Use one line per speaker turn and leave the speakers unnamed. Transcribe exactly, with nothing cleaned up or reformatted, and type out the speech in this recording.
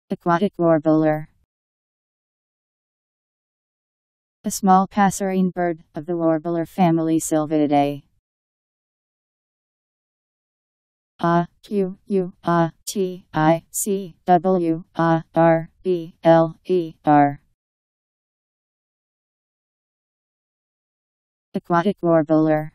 Aquatic warbler. A small passerine bird of the warbler family Sylviidae. A Q U A T I C W A R B L E R. Aquatic warbler.